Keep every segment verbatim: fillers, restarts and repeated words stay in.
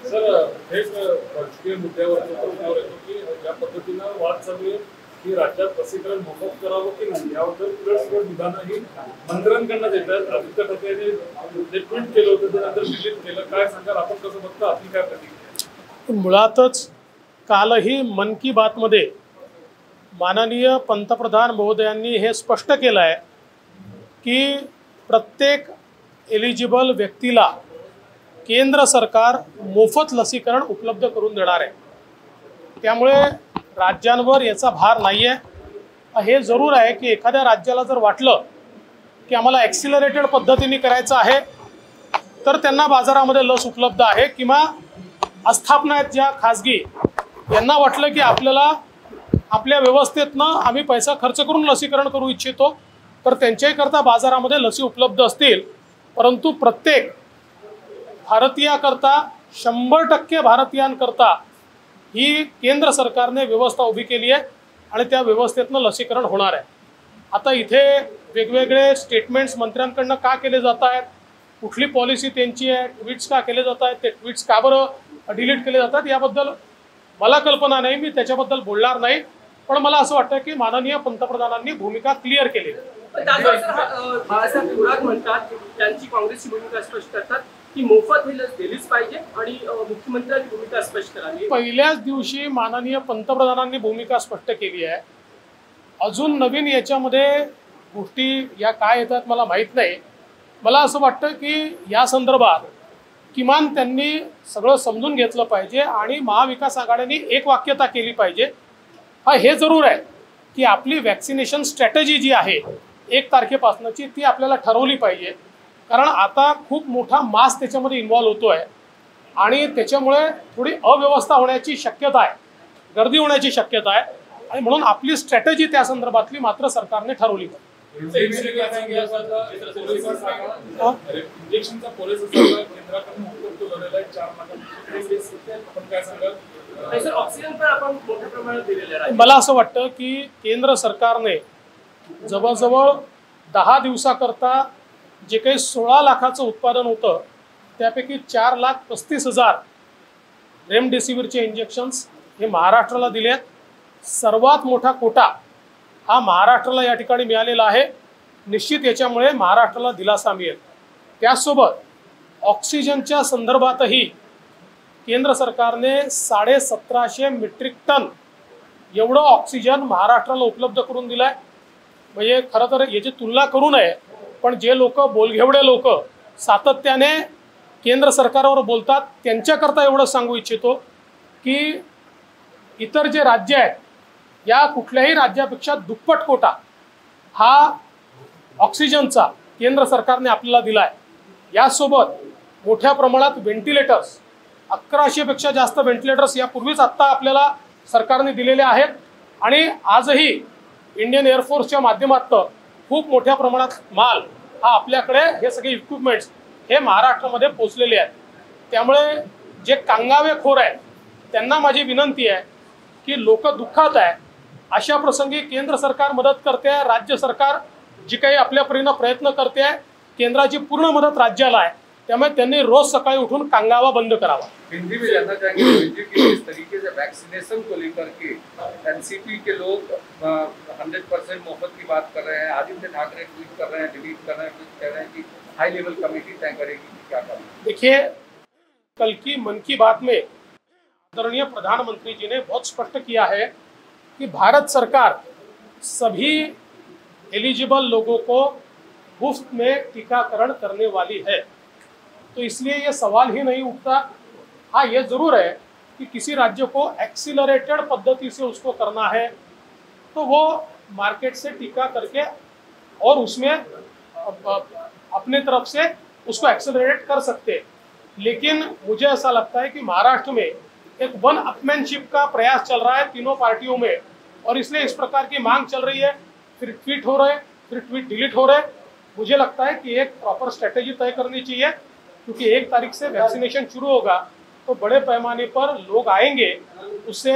Sir, थेट राजकीय मुद्द्यावरचा प्रश्नावर येतो की ज्या पद्धतीनं वाद चालू आहे की राज्यात लसीकरण मोफत करावं की नाही याबद्दल तुरळक विधानं ही मंत्र्यांकडनं देतात. आदित्य ठाकरेंनी जे ट्विट केलं होतं ते नंतर डिलीट केलं. काय सांगाल, आपण कसं बघता, आपली काय प्रतिक्रिया? मुळातच कालही मन की बातमध्ये माननीय पंतप्रधान महोदयांनी हे स्पष्ट केलं आहे की प्रत्येक एलिजिबल व्यक्तीला केंद्र सरकार मोफत लसीकरण उपलब्ध करून देणार आहे. त्यामुळे राज्यांवर याचा भार नाही आहे. हे जरूर आहे की एखाद्या राज्याला जर वाटलं की आम्हाला ॲक्सिलरेटेड पद्धतीने करायचं आहे तर त्यांना बाजारामध्ये लस उपलब्ध आहे, किंवा आस्थापना आहेत ज्या खाजगी, यांना वाटलं की आपल्याला आपल्या व्यवस्थेतनं आम्ही पैसा खर्च करून लसीकरण करू इच्छितो तर त्यांच्याही करता बाजारामध्ये लसी उपलब्ध असतील. परंतु प्रत्येक भारतीयाकरता, शंभर टक्के भारतीयांकरता ही केंद्र सरकारने व्यवस्था उभी केली आहे आणि त्या व्यवस्थेतनं लसीकरण होणार आहे. आता इथे वेगवेगळे स्टेटमेंट्स मंत्र्यांकडनं का केले जात आहेत, कुठली पॉलिसी त्यांची आहे, ट्विट्स का केले जात आहेत, ते ट्विट्स का बरं डिलीट केले जातात याबद्दल मला कल्पना नाही, मी त्याच्याबद्दल बोलणार नाही. पण मला असं वाटतं की माननीय पंतप्रधानांनी भूमिका क्लिअर केली. बाळासाहेब थोरात म्हणतात, त्यांची काँग्रेसची भूमिका स्पष्ट करतात की मोफत ही लस दिलीच पाहिजे आणि मुख्यमंत्र्यांची भूमिका स्पष्ट करावी. पहिल्याच दिवशी माननीय पंतप्रधानांनी भूमिका स्पष्ट केली आहे. अजून नवीन याच्यामध्ये गोष्टी या काय येतात मला माहीत नाही. मला असं वाटतं की या संदर्भात किमान त्यांनी सगळं समजून घेतलं पाहिजे आणि महाविकास आघाडीने एक वाक्यता केली पाहिजे. हा हे जरूर आहे की आपली वॅक्सिनेशन स्ट्रॅटेजी जी आहे एक तारखेपासूनची ती आपल्याला ठरवली पाहिजे, कारण आता खूप मोठा मास त्याच्यामध्ये इन्व्हॉल्व होतो आहे आणि त्याच्यामुळे थोडी अव्यवस्था होण्याची शक्यता आहे, गर्दी होण्याची शक्यता आहे आणि म्हणून आपली स्ट्रॅटेजी त्या संदर्भातली मात्र सरकारने ठरवली पाहिजे. मला असं वाटतं की केंद्र सरकारने जवळजवळ दहा दिवसाकरता जे काही सोळा लाखाचं उत्पादन होतं त्यापैकी चार लाख पस्तीस हजार रेमडेसिवीरचे इंजेक्शन्स हे महाराष्ट्राला दिले आहेत. सर्वात मोठा कोटा हा महाराष्ट्राला या ठिकाणी मिळालेला आहे. निश्चित याच्यामुळे महाराष्ट्राला दिलासा मिळेल. त्याचसोबत ऑक्सिजनच्या संदर्भातही केंद्र सरकारने साडे सतराशे मेट्रिक टन एवढं ऑक्सिजन महाराष्ट्राला उपलब्ध करून दिलं आहे. म्हणजे खरं तर याची तुलना करू नये, पण जे लोक बोलघेवडे लोक सातत्याने केंद्र सरकारवर बोलतात त्यांच्याकरता एवढं सांगू इच्छितो की इतर जे राज्य आहेत या कुठल्याही राज्यापेक्षा दुप्पट कोटा हा ऑक्सिजनचा केंद्र सरकारने आपल्याला दिला आहे. यासोबत मोठ्या प्रमाणात व्हेंटिलेटर्स, अकराशेपेक्षा जास्त व्हेंटिलेटर्स यापूर्वीच आत्ता आपल्याला सरकारने दिलेले आहेत आणि आजही इंडियन एअरफोर्सच्या माध्यमातून खूप मोठ्या प्रमाणात माल हा आपल्याकडे हे सगळे इक्विपमेंट्स हे महाराष्ट्रामध्ये पोचलेले आहेत. त्यामुळे जे कांगावेखोर आहेत त्यांना माझी विनंती आहे की लोक दुःखात आहे, अशा प्रसंगी केंद्र सरकार मदत करते आहे, राज्य सरकार जी काही आपल्या परीनं प्रयत्न करते आहे, केंद्राची पूर्ण मदत राज्याला आहे. त्यामुळे त्यांनी रोज सकाळी उठून कांगावा बंद करावा. हिंदी में जानना चाहेंगे कि इस तरीके से वैक्सीनेशन को लेकर के एनसीपी के लोग हंड्रेड परसेंट मुफ्त की बात कर रहे हैं. आदित्य ठाकरे ट्वीट कर रहे हैं, डिलीट कर रहे हैं, कुछ कह रहे हैं कि हाई लेवल कमेटी तय करेगी. क्या करना? देखिए, कल की मन की बात में आदरणीय प्रधानमंत्री जी ने बहुत स्पष्ट किया है कि भारत सरकार सभी एलिजिबल लोगों को मुफ्त में टीकाकरण करने वाली है. तो इसलिए ये सवाल ही नहीं उठता. हाँ, ये ज़रूर है कि किसी राज्य को एक्सीलरेटेड पद्धति से उसको करना है तो वो मार्केट से टीका करके और उसमें अपने तरफ से उसको एक्सेलरेट कर सकते हैं. लेकिन मुझे ऐसा लगता है कि महाराष्ट्र में एक वन अपमैनशिप का प्रयास चल रहा है तीनों पार्टियों में, और इसलिए इस प्रकार की मांग चल रही है. फिर ट्वीट हो रहे, फिर ट्वीट डिलीट हो रहे. मुझे लगता है कि एक प्रॉपर स्ट्रेटेजी तय करनी चाहिए, क्योंकि एक तारीख से वैक्सीनेशन शुरू होगा तो बड़े पैमाने पर लोग आएंगे. उससे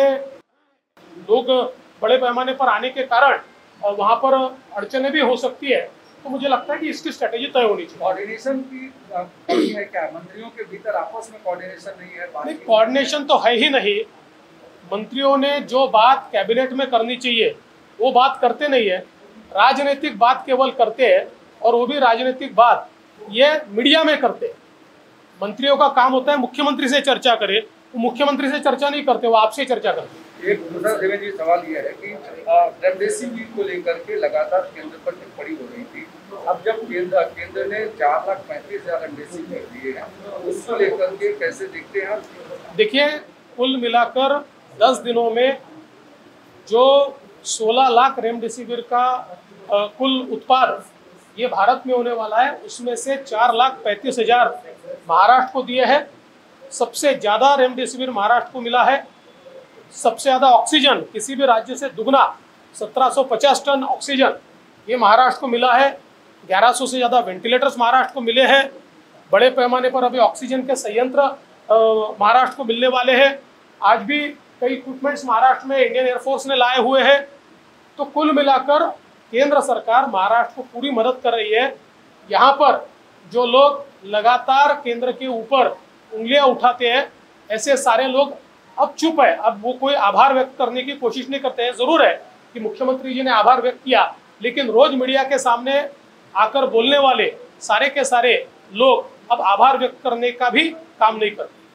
लोग बड़े पैमाने पर आने के कारण वहाँ पर अड़चने भी हो सकती है. तो मुझे लगता है कि इसकी स्ट्रेटेजी तय होनी चाहिए। कोऑर्डिनेशन की अ, कमी है क्या? मंत्रियों के भीतर आपस में कोऑर्डिनेशन नहीं है? नहीं, कोऑर्डिनेशन तो है ही नहीं। मंत्रियों ने जो बात कैबिनेट में करनी चाहिए वो बात करते नहीं है, राजनीतिक बात केवल करते हैं, और वो भी राजनीतिक बात ये मीडिया में करते हैं। मंत्रियों का काम होता है मुख्यमंत्री से चर्चा करे, वो मुख्यमंत्री से चर्चा नहीं करते, वो आपसे चर्चा करते। एक दूसरा देवेंद्र जी सवाल यह है कि रेमडेसिविर को लेकर के लगातार केंद्र पर टिप्पणी हो रही थी। अब जब केंद्र केंद्र ने चार लाख पैंतीस हजार रेमडेसिविर दिए हैं, उसको लेकर के कैसे देखते हैं? देखिए, कुल मिलाकर दस दिनों में जो सोलह लाख रेमडेसिविर का अ, कुल उत्पाद ये भारत में होने वाला है, उसमें से चार लाख पैंतीस हजार महाराष्ट्र को दिए हैं। सबसे ज़्यादा रेमडेसिविर महाराष्ट्र को मिला है। सबसे ज़्यादा ऑक्सीजन किसी भी राज्य से दुगना सत्रह सौ पचास टन ऑक्सीजन ये महाराष्ट्र को मिला है। ग्यारह सौ से ज़्यादा वेंटिलेटर्स महाराष्ट्र को मिले हैं। बड़े पैमाने पर अभी ऑक्सीजन के संयंत्र महाराष्ट्र को मिलने वाले हैं। आज भी कई इक्विपमेंट्स महाराष्ट्र में इंडियन एयरफोर्स ने लाए हुए हैं। तो कुल मिलाकर केंद्र सरकार महाराष्ट्र को पूरी मदद कर रही है। यहाँ पर जो लोग लगातार केंद्र के ऊपर उंगलियां उठाते हैं, ऐसे सारे लोग अब चुप है। अब वो कोई आभार व्यक्त करने की कोशिश नहीं करते हैं। जरूर है कि मुख्यमंत्री जी ने आभार व्यक्त किया, लेकिन रोज मीडिया के सामने आकर बोलने वाले सारे के सारे लोग अब आभार व्यक्त करने का भी काम नहीं करते।